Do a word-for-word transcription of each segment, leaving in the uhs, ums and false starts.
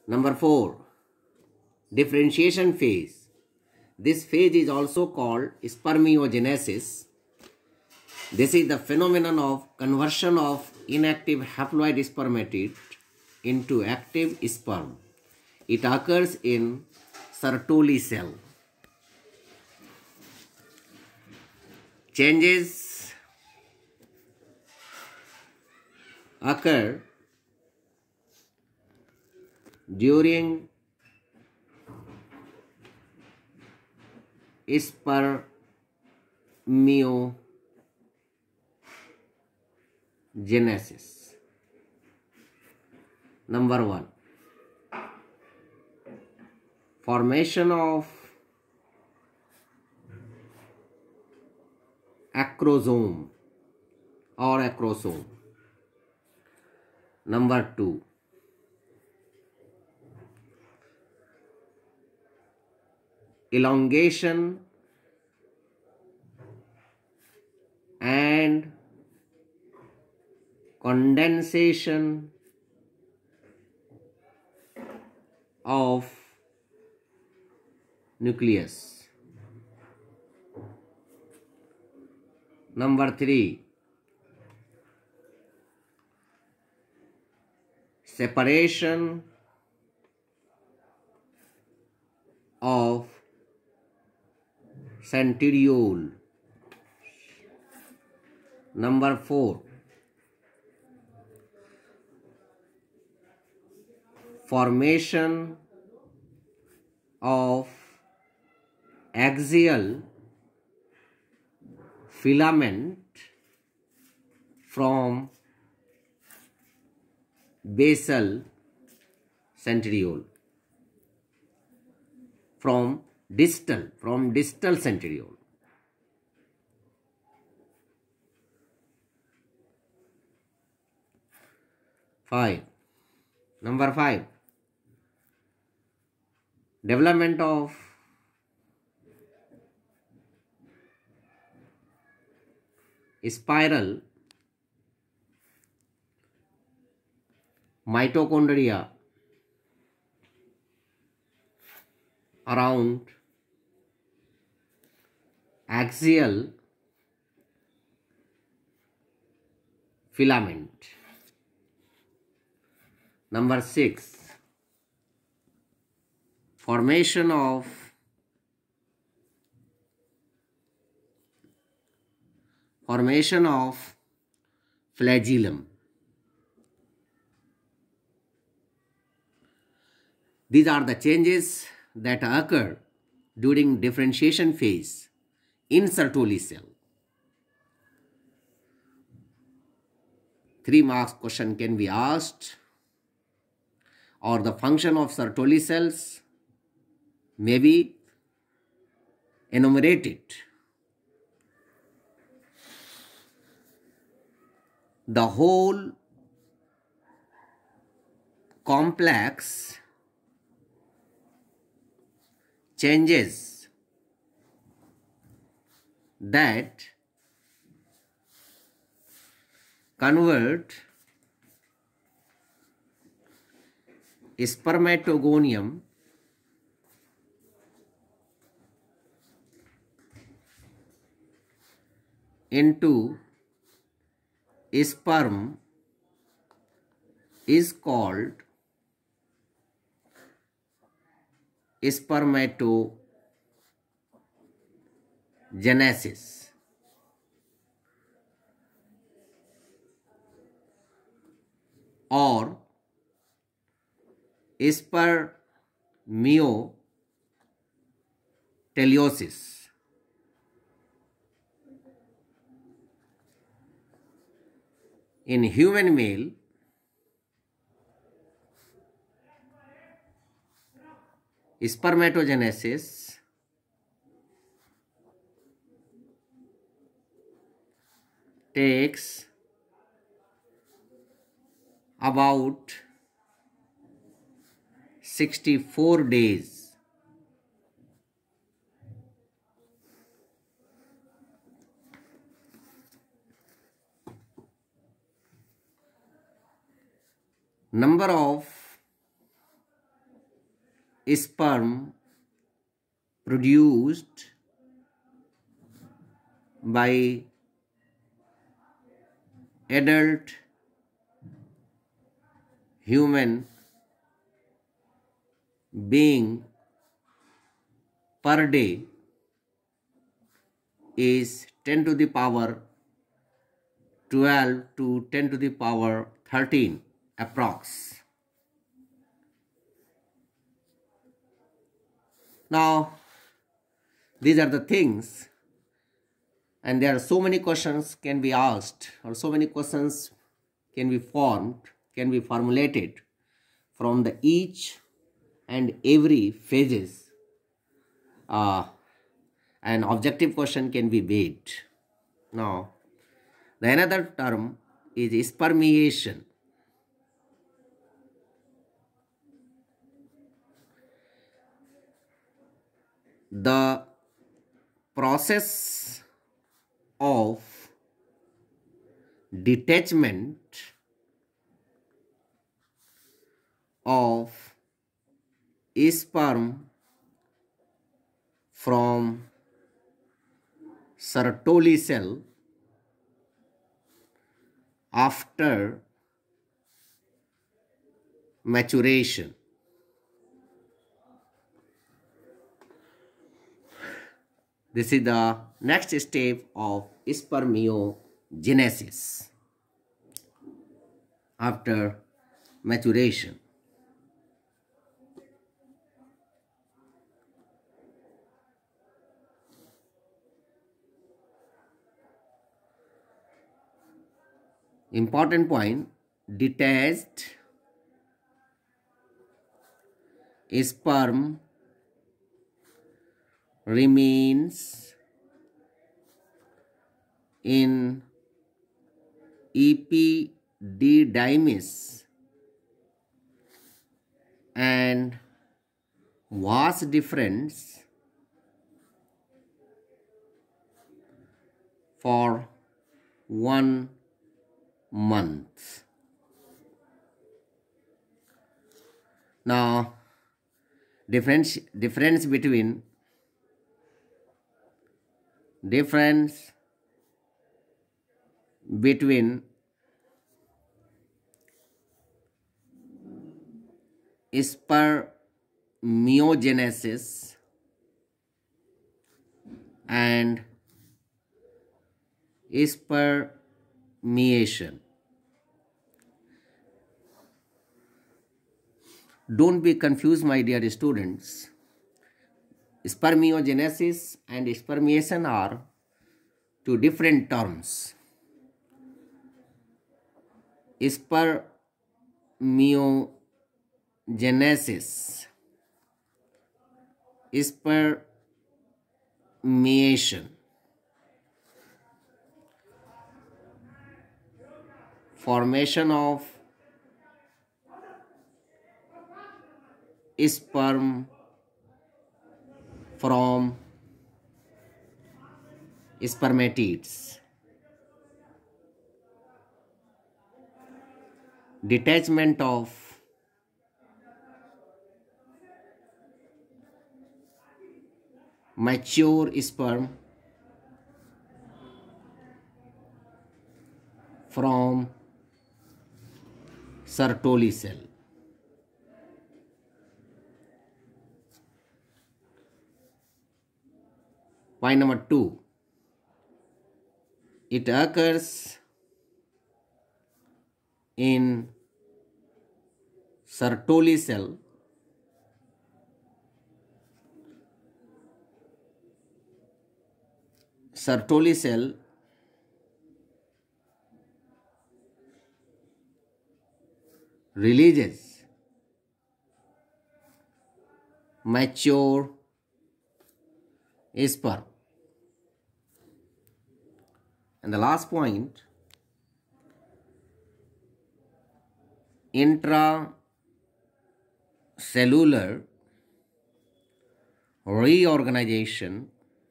Number four, differentiation phase. This phase is also called spermiogenesis. This is the phenomenon of conversion of inactive haploid spermatid into active sperm. It occurs in Sertoli cell. Changes occur during spermiogenesis. Number one, formation of acrosome or acrosome. Number two, elongation and condensation of nucleus. Number three, separation of centriole. Number four, formation of axial filament from basal centriole, from distal, from distal centriole. Five. Number five, development of spiral mitochondria around axial filament. Number six, formation of formation of flagellum. These are the changes that occur during differentiation phase in Sertoli cell. Three marks question can be asked, or the function of Sertoli cells may be enumerated. The whole complex changes that convert spermatogonium into sperm is called spermatogenesis. Or spermioteliosis. In human male, spermatogenesis takes about sixty-four days. Number of sperm produced by adult human being per day is ten to the power twelve to ten to the power thirteen approx. Now, these are the things, and there are so many questions can be asked, or so many questions can be formed, can be formulated from the each and every phases. Uh, an objective question can be made. Now, the another term is spermiation. The process of detachment of sperm from Sertoli cell after maturation. This is the next step of spermiogenesis after maturation. Important point, detached sperm remains in epididymis and vas deferens for one month. Now, difference difference between difference between spermiogenesis and spermiation. Don't be confused, my dear students. Spermiogenesis and spermiation are two different terms. Spermiogenesis, spermiation, formation of sperm from spermatids. Detachment of mature sperm from Sertoli cell. Point number two, it occurs in Sertoli cell Sertoli cell releases mature sperm. And the last point, intracellular reorganization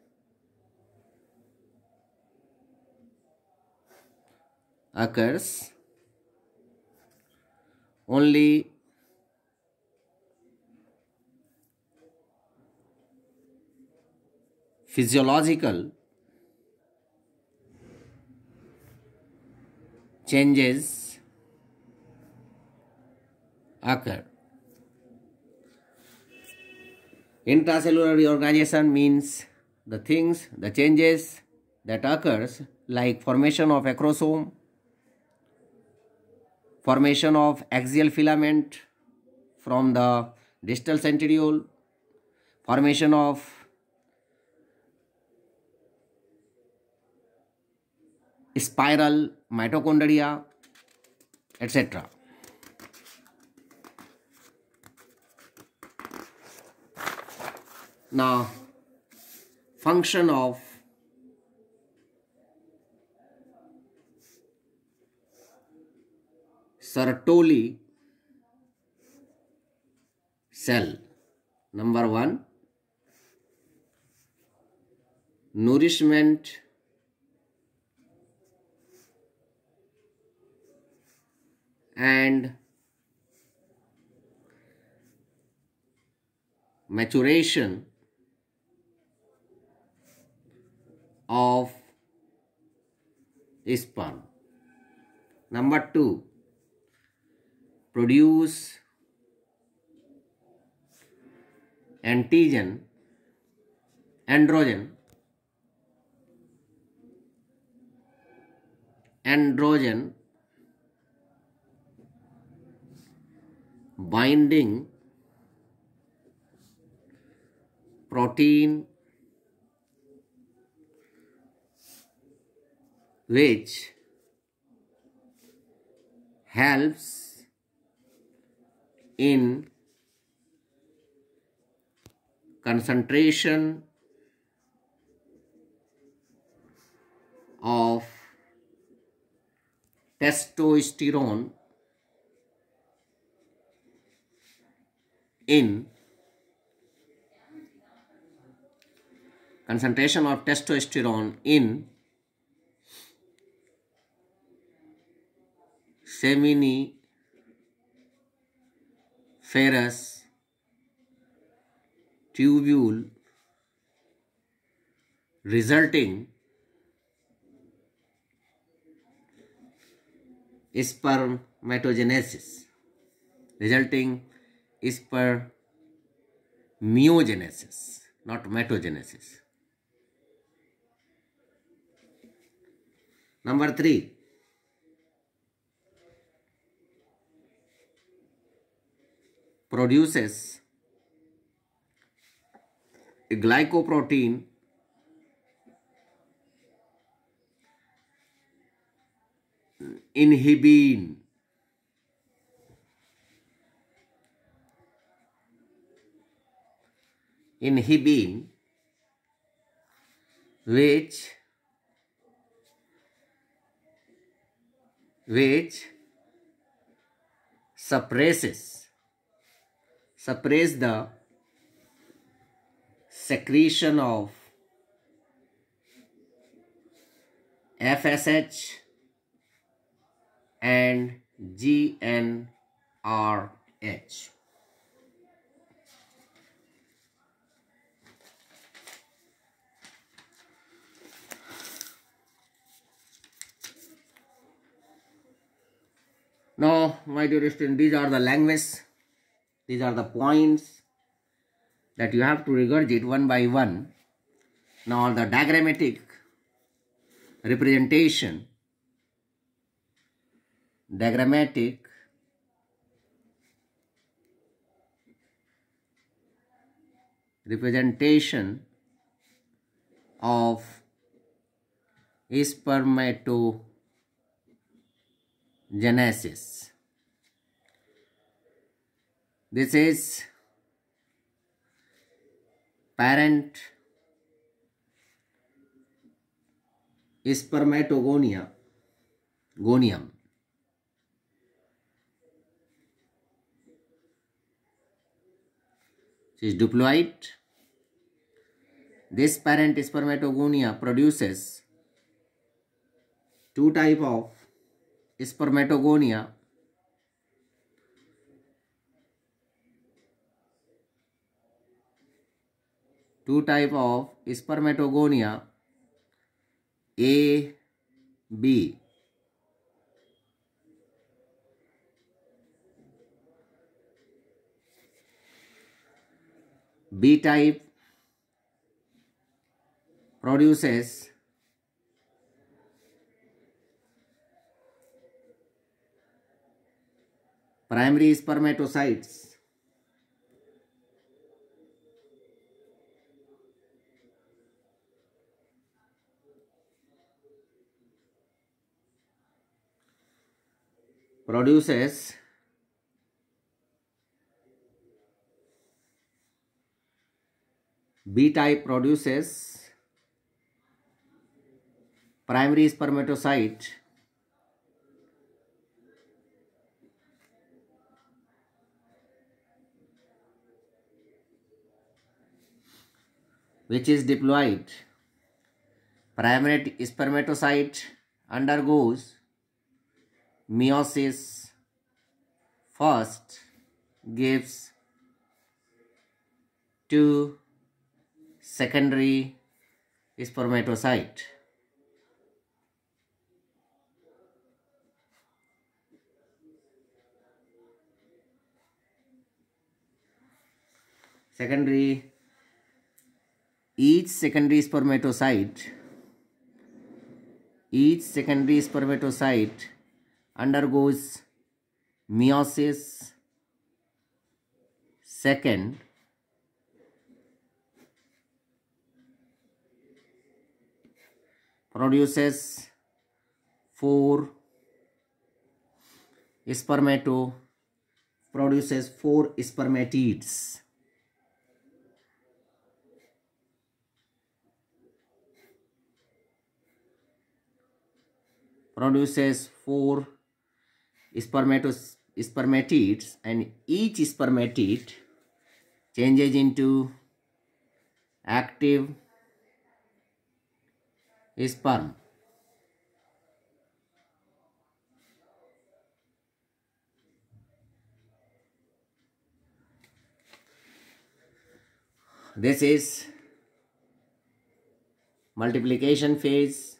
occurs only physiological changes occur. Intracellular reorganization means the things, the changes that occurs like formation of acrosome, formation of axial filament from the distal centriole, formation of spiral mitochondria, et cetera. Now, function of Sertoli cell. Number one, nourishment and maturation of sperm. Number two, produce antigen, androgen, androgen binding protein which helps in concentration of testosterone in concentration of testosterone in seminiferous tubule resulting spermatogenesis, resulting spermiogenesis, not mitogenesis. Number three, produces a glycoprotein inhibin. Inhibin which which suppresses suppress the secretion of F S H and G N R H. Now, my dear students, these are the language, these are the points that you have to regurgitate one by one. Now, the diagrammatic representation, diagrammatic representation of spermatogenesis. This is parent spermatogonia, gonium. This is diploid. This parent spermatogonia produces two type of spermatogonia. two type of spermatogonia, A, B. B type produces primary spermatocytes produces B type produces primary spermatocyte which is diploid. Primary spermatocyte undergoes meiosis first, gives two secondary spermatocyte. Secondary, each secondary spermatocyte, each secondary spermatocyte undergoes meiosis second, produces four spermato produces four spermatids. Produces four spermatos spermatids, and each spermatid changes into active sperm. This is multiplication phase.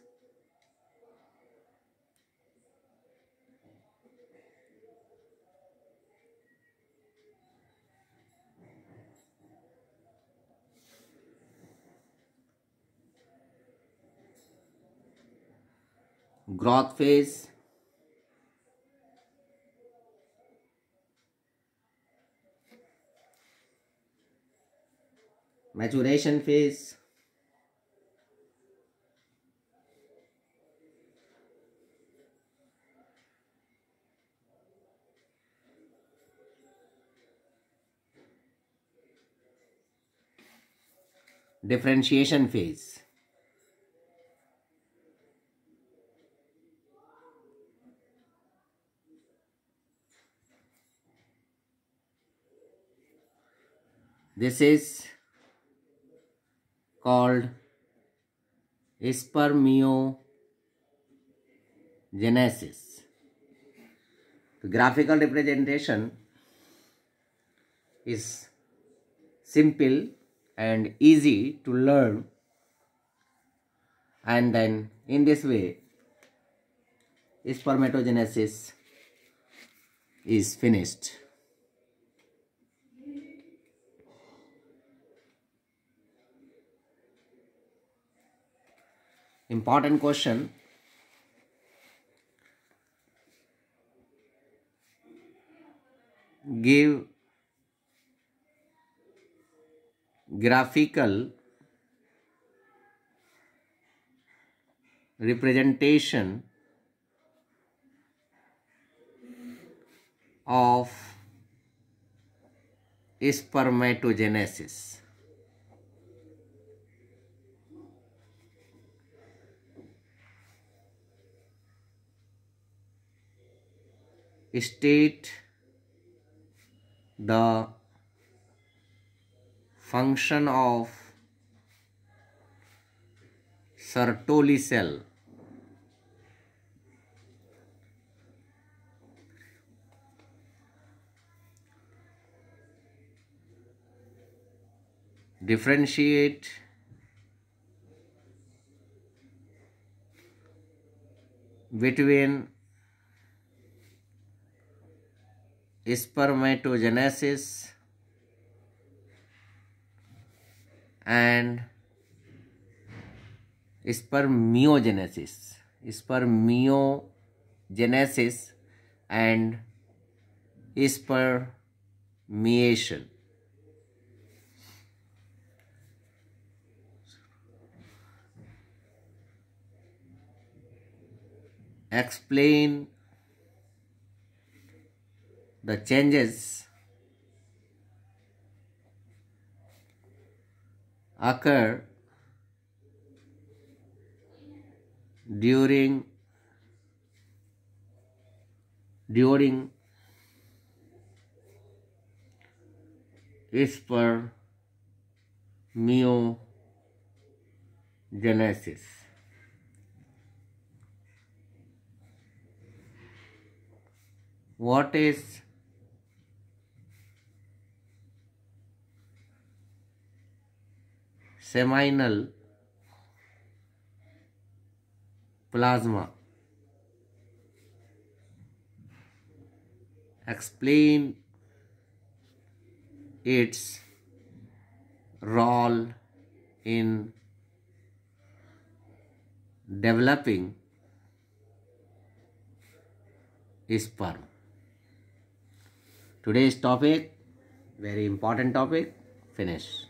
Growth phase. Maturation phase. Differentiation phase. This is called spermiogenesis. The graphical representation is simple and easy to learn, and then in this way spermatogenesis is finished. Important question. Give graphical representation of spermatogenesis. State the function of Sertoli cell. differentiate between spermatogenesis and spermiogenesis, spermiogenesis and spermiation. Explain the changes occur during during spermiogenesis. What is seminal plasma? Explain its role in developing sperm. Today's topic, very important topic, finish.